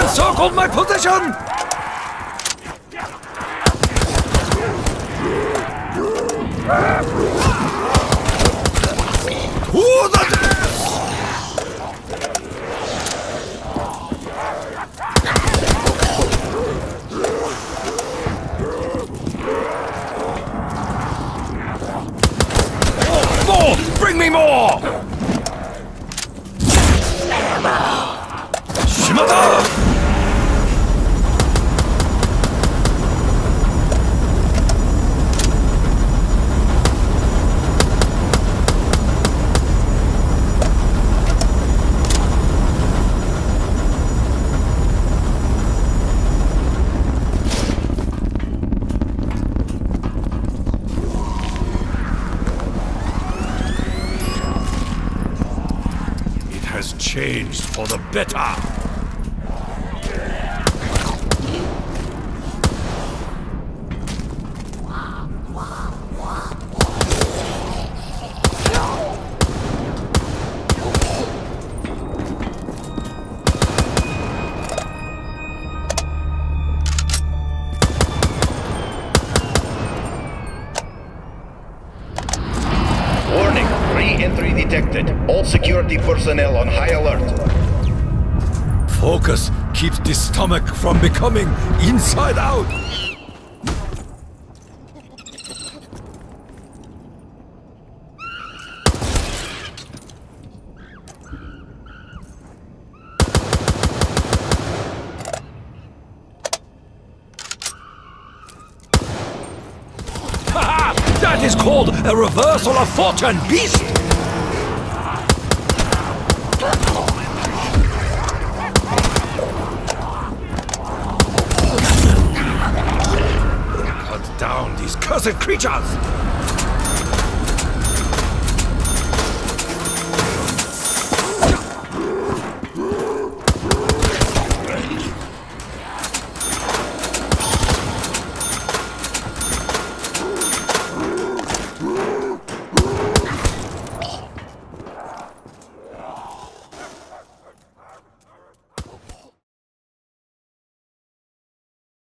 encircled my position! To the death! More! Bring me more! Shimada! Changed for the better. Warning, re-entry detected. All security personnel on high alert. Focus keeps the stomach from becoming inside out. Ha! That is called a reversal of fortune, beast! Cut down these cursed creatures!